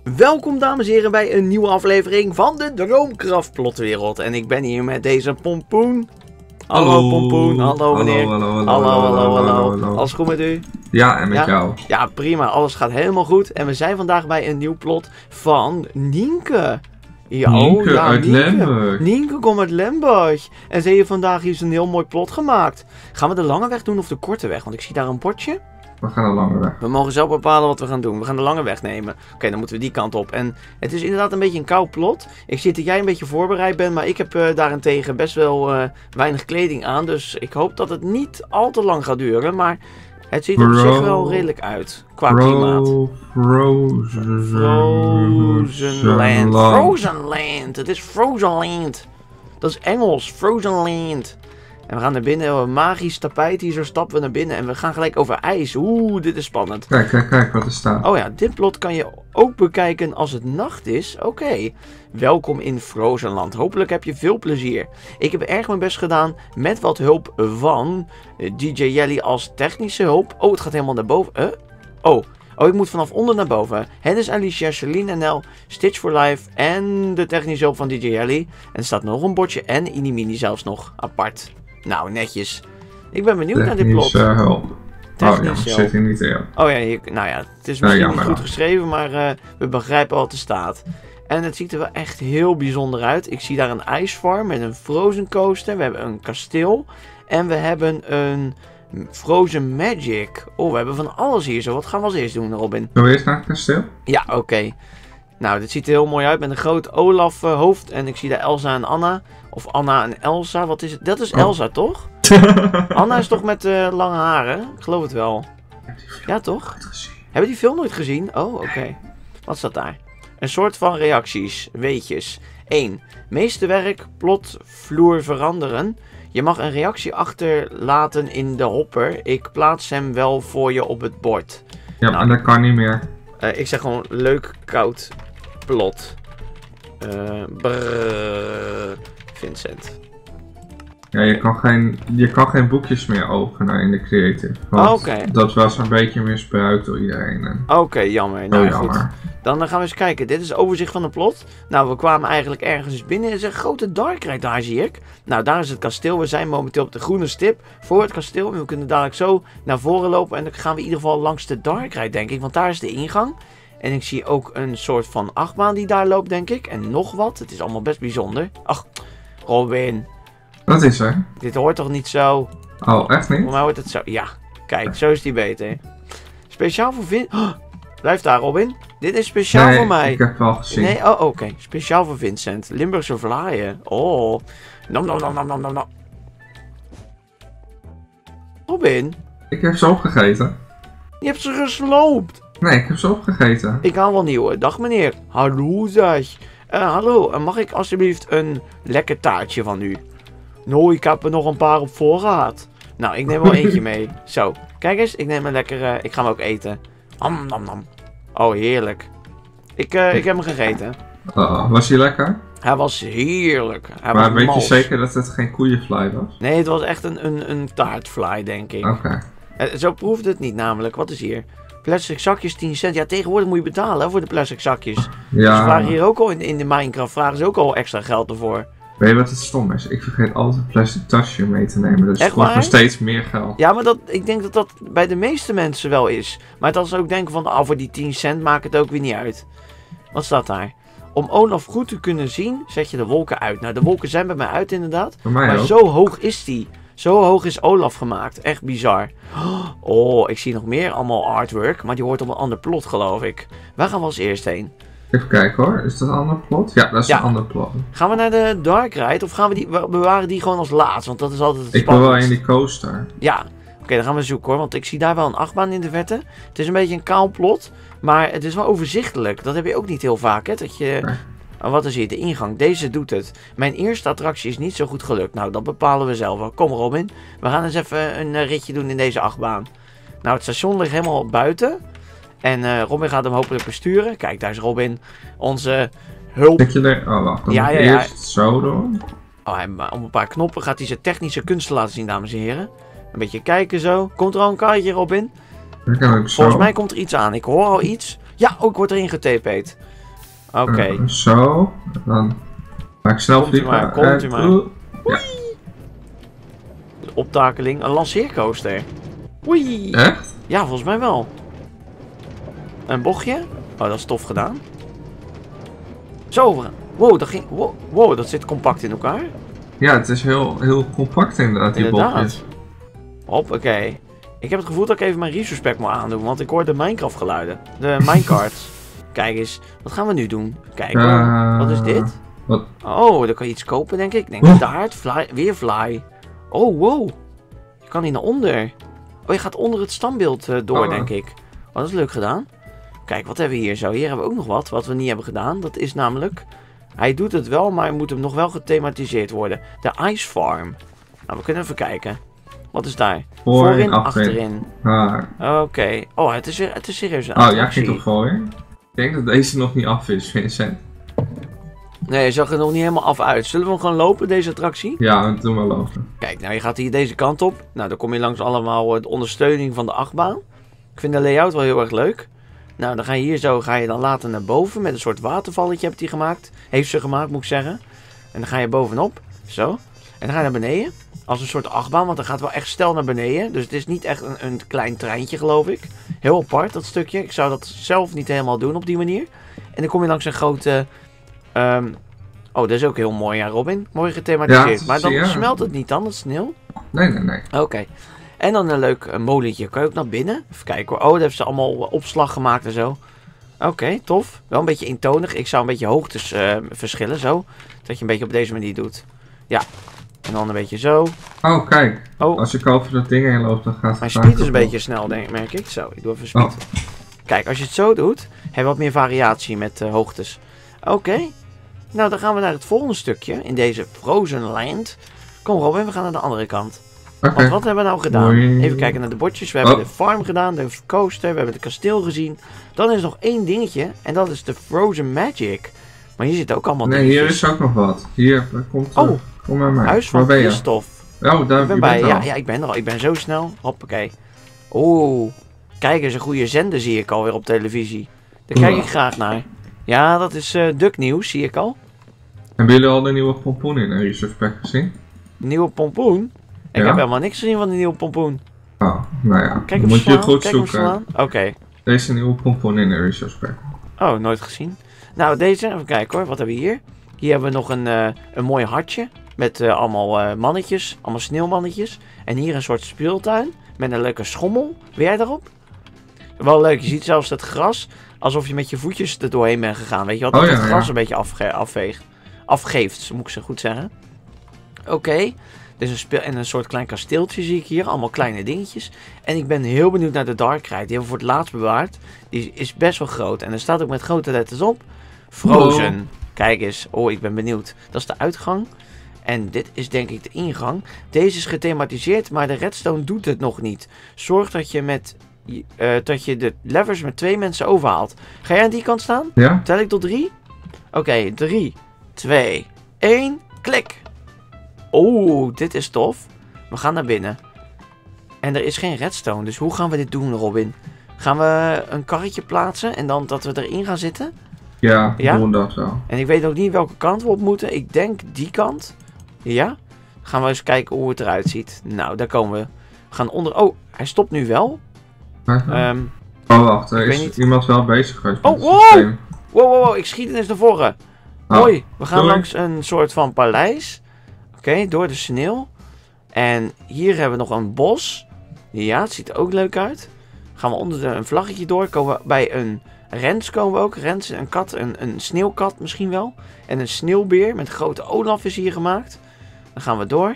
Welkom dames en heren bij een nieuwe aflevering van de Droomcraft plotwereld. En ik ben hier met deze pompoen. Hallo pompoen, hallo meneer. Hallo. Alles goed met u? Ja, en met jou? Ja, prima. Alles gaat helemaal goed. En we zijn vandaag bij een nieuw plot van Nienke. Ja, Nienke uit Limburg. Nienke komt uit Limburg. En ze heeft vandaag hier een heel mooi plot gemaakt. Gaan we de lange weg doen of de korte weg? Want ik zie daar een bordje. We gaan een lange weg. We mogen zelf bepalen wat we gaan doen. We gaan de lange weg nemen. Oké, dan moeten we die kant op. En het is inderdaad een beetje een koud plot. Ik zie dat jij een beetje voorbereid bent. Maar ik heb daarentegen best wel weinig kleding aan. Dus ik hoop dat het niet al te lang gaat duren. Maar het ziet er op zich wel redelijk uit. Qua klimaat. Frozen Land. Het is Frozen Land. Dat is Engels. Frozen Land. En we gaan naar binnen, een magisch tapijt hier, zo stappen we naar binnen en we gaan gelijk over ijs. Oeh, dit is spannend. Kijk wat er staat. Oh ja, dit plot kan je ook bekijken als het nacht is. Oké. Welkom in Frozenland. Hopelijk heb je veel plezier. Ik heb erg mijn best gedaan met wat hulp van DJ Jelly als technische hulp. Oh, het gaat helemaal naar boven. Oh, ik moet vanaf onder naar boven. Hennis, Alicia, Celine NL, Stitch for Life en de technische hulp van DJ Jelly. En er staat nog een bordje en Inimini zelfs nog apart. Nou, netjes. Ik ben benieuwd naar dit plot. Hulp. Technische hulp. Zit hier niet in. Oh ja, nou ja, het is misschien niet goed geschreven, maar we begrijpen wat er staat. En het ziet er wel echt heel bijzonder uit. Ik zie daar een ijsfarm met een Frozen coaster. We hebben een kasteel. En we hebben een Frozen Magic. Oh, we hebben van alles hier zo. Wat gaan we als eerst doen, Robin? Zullen we eerst naar het kasteel? Ja, oké. Nou, dit ziet er heel mooi uit met een groot Olaf hoofd. En ik zie daar Elsa en Anna. Of Anna en Elsa, wat is het? Dat is Elsa, toch? Anna is toch met lange haren? Ik geloof het wel. Ja, toch? Hebben die film nooit gezien? Oh, oké. Wat staat daar? Een soort van reacties, weetjes. 1. Meesterwerk, plot, vloer veranderen. Je mag een reactie achterlaten in de hopper. Ik plaats hem wel voor je op het bord. Ja, nou, maar dat kan niet meer. Ik zeg gewoon leuk, koud, plot. Vincent. Ja, je kan geen boekjes meer openen in de creative. Oké. Dat was een beetje misbruikt door iedereen. Oké, jammer. Nou goed. Dan gaan we eens kijken. Dit is het overzicht van de plot. Nou, we kwamen eigenlijk ergens binnen. Er is een grote darkride daar, zie ik. Nou, daar is het kasteel. We zijn momenteel op de groene stip voor het kasteel. En we kunnen dadelijk zo naar voren lopen. En dan gaan we in ieder geval langs de darkride, denk ik. Want daar is de ingang. En ik zie ook een soort van achtbaan die daar loopt, denk ik. En nog wat. Het is allemaal best bijzonder. Ach, Robin. Wat is er? Dit hoort toch niet zo? Oh, echt niet? Voor mij hoort het zo. Ja, kijk, zo is die beter. Speciaal voor Vincent. Oh, blijf daar, Robin. Dit is speciaal voor mij. Ik heb het al gezien. Nee, oké. Speciaal voor Vincent. Limburgse vlaaien. Oh. Nom. Robin. Ik heb ze opgegeten. Je hebt ze gesloopt. Nee, ik heb ze opgegeten. Ik haal wel nieuwe. Dag meneer. Hallo zeg. Hallo, mag ik alsjeblieft een lekker taartje van u? Nou, ik heb er nog een paar op voorraad. Nou, ik neem wel eentje mee. Zo, kijk eens, ik neem een lekker... ik ga hem ook eten. Nam. Oh, heerlijk. Ik heb hem gegeten. Was hij lekker? Hij was heerlijk. Maar weet je zeker dat het geen koeienfly was? Nee, het was echt een taartfly, denk ik. Oké. Zo proefde het niet namelijk. Wat is hier? Plastic zakjes 10 cent. Ja, tegenwoordig moet je betalen voor de plastic zakjes. Ja. Ze vragen hier ook al in de Minecraft vragen ze ook al extra geld ervoor. Weet je wat het stom is? Ik vergeet altijd een plastic tasje mee te nemen. Dus het kost nog steeds meer geld. Ja, maar ik denk dat dat bij de meeste mensen wel is. Maar dat ze ook denken van, voor die 10 cent maakt het ook weer niet uit. Wat staat daar? Om Olaf goed te kunnen zien, zet je de wolken uit. Nou, de wolken zijn bij mij uit inderdaad. Bij mij maar ook. Zo hoog is die. Zo hoog is Olaf gemaakt. Echt bizar. Oh, ik zie nog meer allemaal artwork. Maar die hoort op een ander plot, geloof ik. Waar gaan we als eerst heen? Even kijken hoor. Is dat een ander plot? Ja, dat is een ander plot. Gaan we naar de Dark Ride? Of gaan we bewaren die gewoon als laatst? Want dat is altijd het spannendst. Ik wil wel in die coaster. Ja. Oké, dan gaan we zoeken hoor. Want ik zie daar wel een achtbaan in de verte. Het is een beetje een kaal plot. Maar het is wel overzichtelijk. Dat heb je ook niet heel vaak, hè? Dat je... Nee. Wat is hier? De ingang. Deze doet het. Mijn eerste attractie is niet zo goed gelukt. Nou, dat bepalen we zelf wel. Kom Robin. We gaan eens even een ritje doen in deze achtbaan. Nou, het station ligt helemaal buiten. En Robin gaat hem hopelijk besturen. Kijk, daar is Robin. Onze hulp. Zit je er? Oh, wacht. Dan eerst zo doen. Om een paar knoppen gaat hij zijn technische kunsten laten zien, dames en heren. Een beetje kijken zo. Komt er al een karretje, Robin? Volgens mij komt er iets aan. Ik hoor al iets. Ja, ook wordt erin getepeed. Oké. Zo. Dan ga ik snel vliegen. Komt u maar. Ja. De optakeling. Een lanceercoaster. Oei. Echt? Ja, volgens mij wel. Een bochtje. Oh, dat is tof gedaan. Zo. Wow, dat ging... Wow, dat zit compact in elkaar. Ja, het is heel compact inderdaad, die bochtjes. Hoppakee. Ik heb het gevoel dat ik even mijn resource pack moet aandoen, want ik hoor de Minecraft geluiden. De minecarts. Kijk eens, wat gaan we nu doen? Kijk hoor, wat is dit? Wat? Oh, dan kan je iets kopen denk ik. Ik denk taart, weer fly. Oh, wow. Je kan hier naar onder. Oh, je gaat onder het standbeeld door denk ik. Oh, dat is leuk gedaan. Kijk, wat hebben we hier zo? Hier hebben we ook nog wat we niet hebben gedaan. Dat is namelijk... Hij doet het wel, maar moet hem nog wel gethematiseerd worden. De Ice Farm. Nou, we kunnen even kijken. Wat is daar? Voorin, achterin. Oké. Oh, het is serieus een attractie. Ja, ging toch voor. Ik denk dat deze nog niet af is, Vincent. Nee, je zag er nog niet helemaal af uit. Zullen we hem gewoon lopen, deze attractie? Ja, we doen wel lopen. Kijk, nou je gaat hier deze kant op. Nou, dan kom je langs allemaal de ondersteuning van de achtbaan. Ik vind de layout wel heel erg leuk. Nou, dan ga je hier zo, dan later naar boven met een soort watervalletje heeft hij gemaakt. Heeft ze gemaakt, moet ik zeggen. En dan ga je bovenop, zo. En dan ga je naar beneden. Als een soort achtbaan, want dan gaat het wel echt steil naar beneden. Dus het is niet echt een klein treintje, geloof ik. Heel apart, dat stukje. Ik zou dat zelf niet helemaal doen op die manier. En dan kom je langs een grote... Oh, dat is ook heel mooi, ja, Robin. Mooi gethematiseerd. Ja, maar dan smelt het niet dan, het sneeuw? Nee. Oké. En dan een leuk molentje. Kan je ook naar binnen? Even kijken hoor. Oh, daar hebben ze allemaal opslag gemaakt en zo. Oké, tof. Wel een beetje eentonig. Ik zou een beetje hoogtes verschillen, zo. Dat je een beetje op deze manier doet. Ja. En dan een beetje zo. Oh, kijk. Oh. Als ik over dat ding heen loop, dan gaat het... Mijn speed is een beetje snel, merk ik. Zo, ik doe even speed. Oh. Kijk, als je het zo doet, heb je wat meer variatie met hoogtes. Oké. Nou, dan gaan we naar het volgende stukje in deze Frozen Land. Kom Robin, we gaan naar de andere kant. Want wat hebben we nou gedaan? Even kijken naar de bordjes. We hebben de farm gedaan, de coaster, we hebben het kasteel gezien. Dan is er nog één dingetje en dat is de Frozen Magic. Maar hier zit ook allemaal dingetjes. Hier is ook nog wat. Hier, komt... Kom maar mij. Huis van Christophe. Oh, daar ben je. Ja, ik ben er al. Ik ben zo snel. Hoppakee. Oeh. Kijk eens, een goede zender zie ik alweer op televisie. Daar kijk ik graag naar. Ja, dat is Duck Nieuws, zie ik al. Hebben jullie al de nieuwe pompoen in een resource pack gezien? Nieuwe pompoen? Ik heb helemaal niks gezien van die nieuwe pompoen. Oh, nou ja. Kijk, moet je goed zoeken. Oké. Deze nieuwe pompoen in de resource pack. Oh, nooit gezien. Nou, deze, even kijken hoor. Wat hebben we hier? Hier hebben we nog een mooi hartje. Met allemaal mannetjes. Allemaal sneeuwmannetjes. En hier een soort speeltuin. Met een leuke schommel. Wil jij daarop? Wel leuk. Je ziet zelfs het gras. Alsof je met je voetjes er doorheen bent gegaan. Weet je wat? Dat het gras een beetje afgeeft. Moet ik zo goed zeggen. Oké. Dus en een soort klein kasteeltje zie ik hier. Allemaal kleine dingetjes. En ik ben heel benieuwd naar de Dark Ride. Die hebben we voor het laatst bewaard. Die is best wel groot. En er staat ook met grote letters op. Frozen. Oh. Kijk eens. Oh, ik ben benieuwd. Dat is de uitgang. En dit is denk ik de ingang. Deze is gethematiseerd, maar de redstone doet het nog niet. Zorg dat je dat je de levers met 2 mensen overhaalt. Ga jij aan die kant staan? Ja. Tel ik tot 3? Oké, 3, 2, 1, klik. Oeh, dit is tof. We gaan naar binnen. En er is geen redstone, dus hoe gaan we dit doen, Robin? Gaan we een karretje plaatsen en dan dat we erin gaan zitten? Ja, doen we dat zo. En ik weet ook niet welke kant we op moeten. Ik denk die kant. Ja? Gaan we eens kijken hoe het eruit ziet. Nou, daar komen we. We gaan onder... Oh, hij stopt nu wel. Oh, wacht. Er is iemand wel bezig geweest. Oh, wow! Wow. Ik schiet ineens naar voren. Hoi. We gaan langs een soort van paleis. Oké, door de sneeuw. En hier hebben we nog een bos. Ja, het ziet er ook leuk uit. Gaan we onder een vlaggetje door. Komen we bij een... Rens komen we ook. Rens, een kat, een sneeuwkat misschien wel. En een sneeuwbeer met grote olaf is hier gemaakt. Dan gaan we door.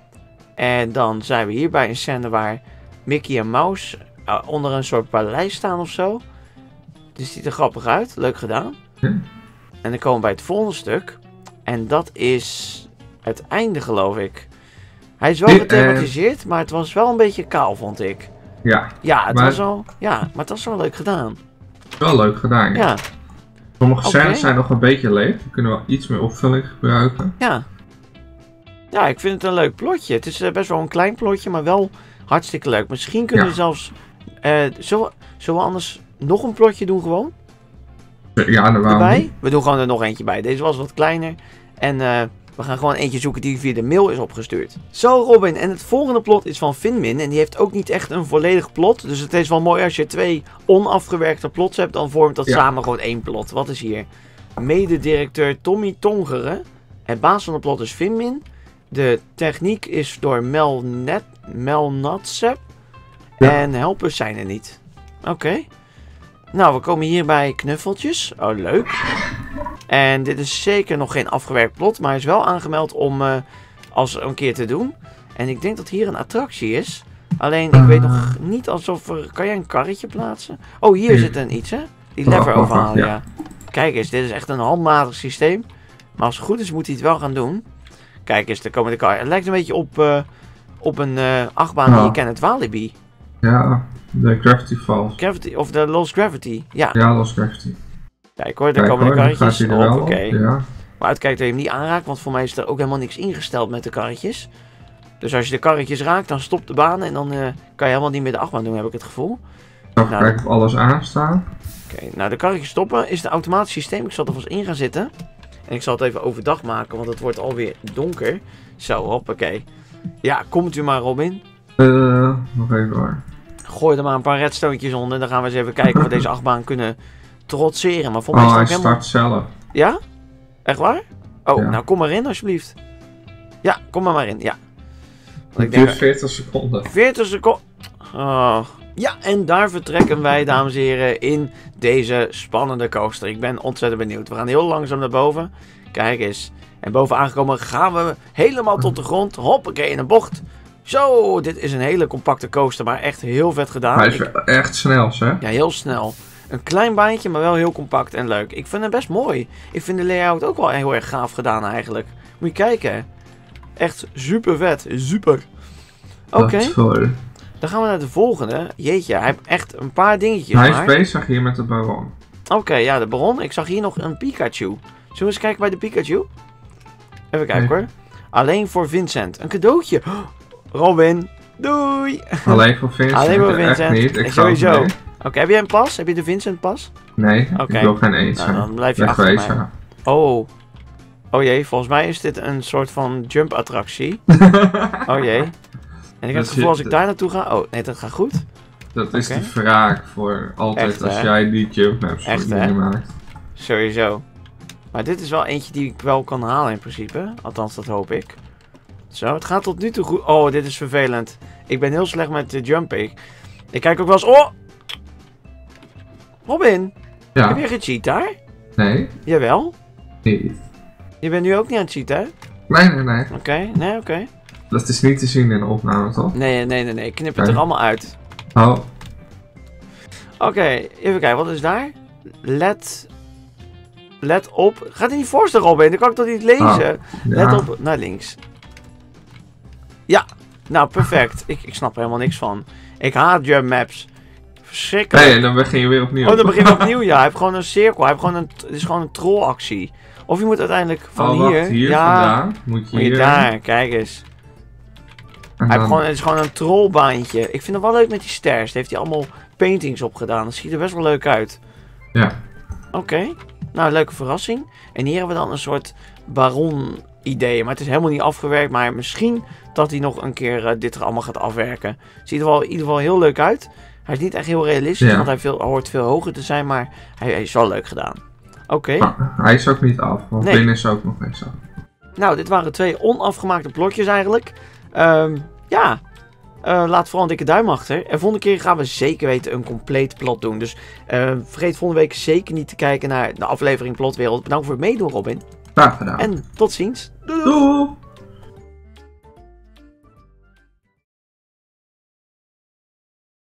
En dan zijn we hier bij een scène waar Mickey en Mouse onder een soort paleis staan of zo. Dit ziet er grappig uit. Leuk gedaan. En dan komen we bij het volgende stuk. En dat is het einde, geloof ik. Hij is wel gethematiseerd, maar het was wel een beetje kaal, vond ik. Ja. Ja, maar het was wel leuk gedaan. Wel leuk gedaan, ja. Sommige scènes zijn nog een beetje leeg. We kunnen wel iets meer opvulling gebruiken. Ja. Ja, ik vind het een leuk plotje. Het is best wel een klein plotje, maar wel hartstikke leuk. Misschien kunnen we zelfs... zullen we anders nog een plotje doen gewoon? Ja, daar waren erbij. We doen gewoon er nog eentje bij. Deze was wat kleiner. En we gaan gewoon eentje zoeken die via de mail is opgestuurd. Zo Robin, en het volgende plot is van Finmin. En die heeft ook niet echt een volledig plot. Dus het is wel mooi als je 2 onafgewerkte plots hebt. Dan vormt dat samen gewoon 1 plot. Wat is hier? Mededirecteur Tommy Tongeren. Het baas van het plot is Finmin. De techniek is door Mel Natsep. Ja. En helpers zijn er niet. Oké. Nou, we komen hier bij knuffeltjes. Oh, leuk. En dit is zeker nog geen afgewerkt plot. Maar hij is wel aangemeld om als een keer te doen. En ik denk dat hier een attractie is. Alleen, ik weet nog niet alsof er... Kan jij een karretje plaatsen? Oh, hier zit een iets, hè? Die lever overhalen, ja. Kijk eens, dit is echt een handmatig systeem. Maar als het goed is, moet hij het wel gaan doen. Kijk eens, daar komen de karren. Het lijkt een beetje op een achtbaan die je kent, het Walibi. Ja, de Gravity Falls. Of de Lost Gravity, ja. Ja, Lost Gravity. Kijk hoor, daar komen de karretjes op. Oké. Ja. Maar uitkijken dat je hem niet aanraakt, want voor mij is er ook helemaal niks ingesteld met de karretjes. Dus als je de karretjes raakt, dan stopt de baan en dan kan je helemaal niet meer de achtbaan doen, heb ik het gevoel. Even kijken of alles aanstaan. Oké, nou de karretjes stoppen is een automatisch systeem. Ik zal er vast in gaan zitten. En ik zal het even overdag maken, want het wordt alweer donker. Zo, hoppakee. Ja, komt u maar Robin. Nog even door. Gooi er maar een paar redstootjes onder. Dan gaan we eens even kijken of we deze achtbaan kunnen trotseren. Maar voor mij is het hij helemaal... start zelf. Ja? Echt waar? Oh, Ja. nou kom maar in alsjeblieft. Ja, kom maar in, ja. Het duurt 40 seconden. 40 seconden. Oh. Ja, en daar vertrekken wij, dames en heren, in deze spannende coaster. Ik ben ontzettend benieuwd. We gaan heel langzaam naar boven. Kijk eens. En boven aangekomen gaan we helemaal tot de grond. Hoppakee, in een bocht. Zo, dit is een hele compacte coaster, maar echt heel vet gedaan. Hij is echt snel, hè? Ja, heel snel. Een klein baantje, maar wel heel compact en leuk. Ik vind het best mooi. Ik vind de layout ook wel heel erg gaaf gedaan eigenlijk. Moet je kijken. Echt super vet. Super. Oké. Dan gaan we naar de volgende. Jeetje, hij heeft echt een paar dingetjes. Hij is bezig hier met de baron. Oké, ja, de baron. Ik zag hier nog een Pikachu. Zullen we eens kijken bij de Pikachu? Even kijken hoor. Alleen voor Vincent. Een cadeautje. Robin. Doei. Alleen voor Vincent? Alleen voor Vincent. Echt niet. Ik sowieso. Oké, heb jij een pas? Heb je de Vincent pas? Nee, Oké. ik wil geen eens. Nou, dan blijf je achter mij. Oh. Oh jee, volgens mij is dit een soort van jump attractie. Oh jee. En ik heb het gevoel als ik daar naartoe ga... Oh, nee, dat gaat goed. Dat is de wraak voor altijd echt, als jij die jump maps maakt. Sowieso. Maar dit is wel eentje die ik wel kan halen in principe. Althans, dat hoop ik. Zo, het gaat tot nu toe goed. Oh, dit is vervelend. Ik ben heel slecht met de jumpen. Ik kijk ook wel eens... Oh! Robin! Ja. Heb je gecheat daar? Nee. Jawel? Niet. Je bent nu ook niet aan het cheaten? Nee. Oké. Dat is niet te zien in de opname, toch? Nee. Ik knip het er allemaal uit. Oh. Oké, even kijken. Wat is daar? Let op. Gaat hij niet voorstellen, Robin? Dan kan ik toch niet lezen? Ja. Let op naar links. Ja. Nou, perfect. Ik snap er helemaal niks van. Ik haat jump maps. Verschrikkelijk. Nee, dan begin je weer opnieuw. Oh, dan begin je opnieuw, ja. Hij heeft gewoon een cirkel. Het is gewoon een trollactie. Of je moet uiteindelijk van hier... Wacht, hier ja, vandaan. Moet je daar, kijk eens. Het is gewoon een trollbaantje. Ik vind het wel leuk met die stairs. Daar heeft hij allemaal paintings op gedaan. Dat ziet er best wel leuk uit. Ja. Oké. Nou, leuke verrassing. En hier hebben we dan een soort baron-idee. Maar het is helemaal niet afgewerkt. Maar misschien dat hij nog een keer dit er allemaal gaat afwerken. Ziet er wel in ieder geval heel leuk uit. Hij is niet echt heel realistisch. Want hij hoort veel hoger te zijn. Maar hij is wel leuk gedaan. Oké. Hij is ook niet af. Want binnen is ook nog eens af. Nou, dit waren 2 onafgemaakte plotjes eigenlijk. Ja. Laat vooral een dikke duim achter. En volgende keer gaan we zeker weten een compleet plot doen. Dus vergeet volgende week zeker niet te kijken naar de aflevering Plotwereld. Bedankt voor het meedoen, Robin. Graag gedaan. En tot ziens. Doei!